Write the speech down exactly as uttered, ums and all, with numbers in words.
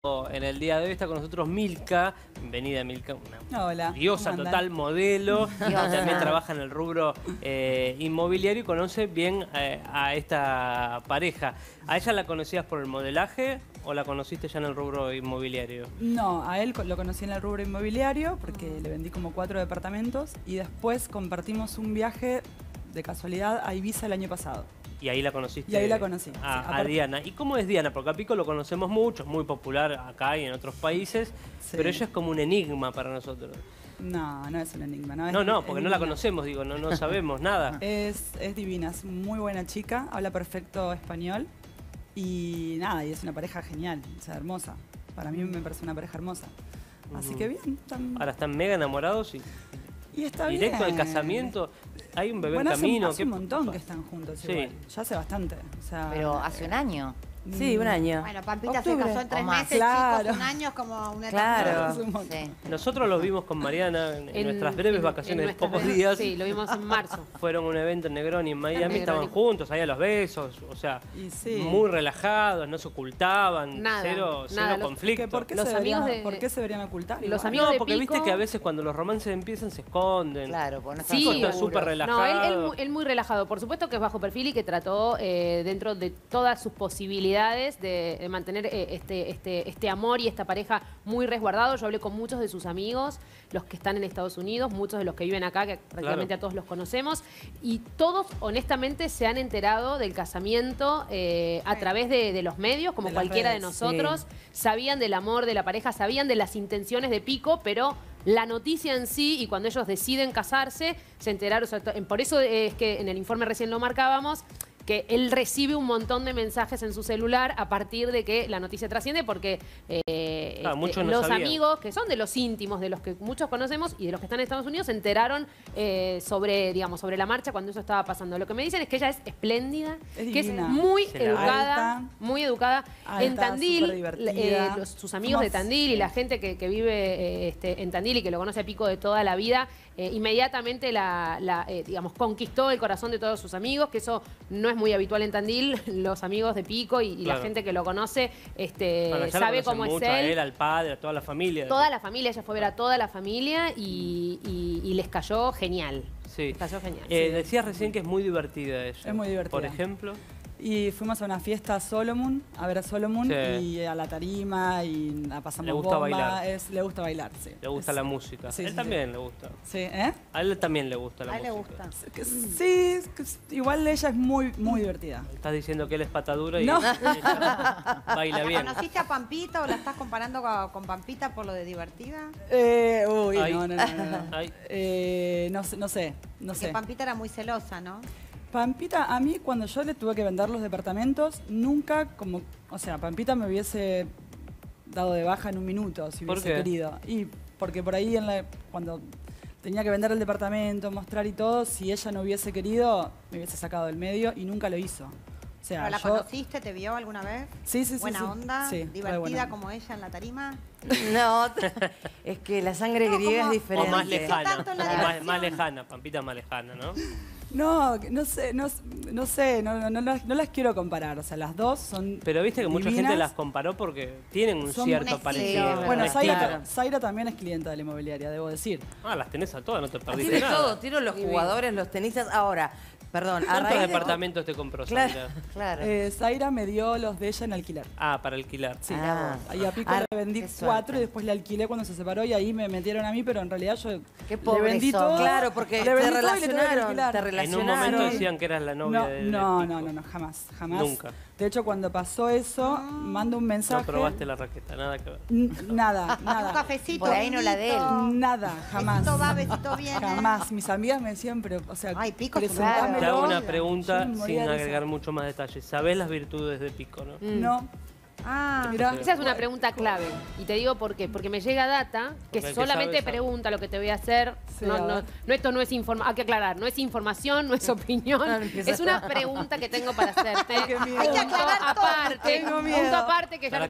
En el día de hoy está con nosotros Milka. Bienvenida, Milka, una Hola, diosa total, modelo. También trabaja en el rubro eh, inmobiliario y conoce bien eh, a esta pareja. ¿A ella la conocías por el modelaje o la conociste ya en el rubro inmobiliario? No, a él lo conocí en el rubro inmobiliario porque le vendí como cuatro departamentos y después compartimos un viaje de casualidad a Ibiza el año pasado. Y ahí la conociste. Y ahí la conocí. A, sí, a Diana. ¿Y cómo es Diana? Porque a Pico lo conocemos mucho, es muy popular acá y en otros países, sí. Pero ella es como un enigma para nosotros. No, no es un enigma. No, no, es, no es porque divina. no la conocemos, digo, no, no sabemos nada. Es, es divina, es muy buena chica, habla perfecto español y nada, y es una pareja genial, o sea, hermosa. Para mí me parece una pareja hermosa. Así uh-huh. que bien. Están... Ahora están mega enamorados y... Y está directo bien. al casamiento, hay un bebé bueno, en camino. Hace, hace ¿Qué... un montón que están juntos sí. igual. Ya hace bastante. O sea, pero hace un año. Sí, un año. Bueno, Pampita Octubre. se casó en tres meses, claro. chicos, un año es como una Claro. Sí. Nosotros los vimos con Mariana en, en nuestras breves en, vacaciones en de nuestras pocos breves, días. Sí, lo vimos en marzo. Fueron a un evento en Negroni, en Miami, Negroni. estaban juntos, ahí a los besos, o sea, sí. muy relajados, no se ocultaban, nada, cero, nada. cero conflicto. ¿Por qué, los se amigos deberían, de, ¿Por qué se deberían ocultar? Los igual? amigos no, de porque Pico, viste que a veces cuando los romances empiezan se esconden. Claro, porque no están sí, está súper relajado. No, él, él, él muy relajado. Por supuesto que es bajo perfil y que trató eh, dentro de todas sus posibilidades de, de mantener eh, este, este, este amor y esta pareja muy resguardado. Yo hablé con muchos de sus amigos, los que están en Estados Unidos, muchos de los que viven acá, que prácticamente claro. a todos los conocemos, y todos honestamente se han enterado del casamiento eh, a través de, de los medios, como de cualquiera redes, de nosotros. Sí. Sabían del amor de la pareja, sabían de las intenciones de Pico, pero la noticia en sí, y cuando ellos deciden casarse, se enteraron. O sea, por eso es que en el informe recién lo marcábamos, que él recibe un montón de mensajes en su celular a partir de que la noticia trasciende, porque eh, ah, este, no los sabían. amigos, que son de los íntimos, de los que muchos conocemos y de los que están en Estados Unidos, se enteraron eh, sobre, digamos, sobre la marcha cuando eso estaba pasando. Lo que me dicen es que ella es espléndida, es que es divina. muy sí, educada, alta, muy educada. alta, en Tandil, eh, los, sus amigos Somos, de Tandil y la gente que, que vive eh, este, en Tandil y que lo conoce a Pico de toda la vida, eh, inmediatamente la, la eh, digamos, conquistó el corazón de todos sus amigos, que eso no es muy habitual en Tandil. Los amigos de Pico y, y claro. la gente que lo conoce este, bueno, sabe cómo es mucho, él. A él, al padre, a toda la familia. Toda la familia, ella fue a ver a toda la familia y, y, y les cayó genial. Sí. Les cayó genial. Eh, sí. Decías recién que es muy divertida ella. Es muy divertida. Por ejemplo. Y fuimos a una fiesta a Solomon, a ver a Solomon, sí. y a la tarima, y la pasamos Le gusta bomba. bailar. Es, le gusta bailar, sí. Le gusta es, la música. Sí, a él sí, también sí. le gusta. Sí, ¿eh? A él también le gusta la a él música. le gusta. Sí, igual ella es muy, muy divertida. Estás diciendo que él es patadura y no. ella baila bien. ¿Conociste a Pampita o la estás comparando con, con Pampita por lo de divertida? Eh, uy, Ay. no, no, no. no, no. Eh, no, no sé, no Porque sé. Pampita era muy celosa, ¿no? Pampita, a mí cuando yo le tuve que vender los departamentos, nunca como, o sea, Pampita me hubiese dado de baja en un minuto si hubiese querido. Y porque por ahí en la, cuando tenía que vender el departamento, mostrar y todo, si ella no hubiese querido, me hubiese sacado del medio y nunca lo hizo. O sea, ¿Pero la yo... conociste? ¿Te vio alguna vez? Sí, sí, sí. ¿Buena sí. onda? Sí, ¿Divertida buena. como ella en la tarima? No, es que la sangre No, griega como- es diferente. O más lejana. tanto en la O más, diversión. más lejana, Pampita más lejana, ¿no? No, no sé, no, no sé, no, no, no, las, no las quiero comparar. O sea, las dos son Pero viste que mucha divinas. gente las comparó porque tienen un Son cierto un parecido. estilo. Bueno, un Zaira, estilo. Zaira también es clienta de la inmobiliaria, debo decir. Ah, las tenés a todas, no te perdiste Tiene nada. todo, tiene los jugadores, los tenistas. Ahora, perdón, a ¿Cuántos raíz de- departamentos te compró, Claro, Sandra? claro. Eh, Zaira me dio los de ella en alquiler. Ah, para alquilar. Sí, Ah. y a Pico Ah, le vendí qué suerte. cuatro y después le alquilé cuando se separó y ahí me metieron a mí, pero en realidad yo Qué le pobres vendí son. todo. Claro, porque le te vendí todo y le tuve que relacionaron, alquilar. te En un relacionaron. momento decían que eras la novia No, de, de no, Pico. no, no, no, jamás, jamás. Nunca. De hecho, cuando pasó eso, mando un mensaje. No probaste la raqueta, nada que ver. N- Nada, Un nada. cafecito. Por ahí no la de él. Nada, jamás. Besito va, besito viene. Jamás. Mis amigas me decían, pero, o sea, Ay, Pico es un presentámelo. Te hago una Yo pregunta me moría sin de risa. agregar mucho más detalles. ¿Sabés las virtudes de Pico, no? No, Ah, mirá. Esa es una pregunta clave. Y te digo por qué. Porque me llega data que Porque el que solamente sabe, sabe. pregunta lo que te voy a hacer. Sí, no, a no, ver. no, esto no es información. Hay que aclarar, no es información, no es opinión. Ah, empieza. Es una pregunta que tengo para hacerte. qué miedo. Hay que Punto aclarar todo. aparte. Tengo miedo. Punto aparte que ya Para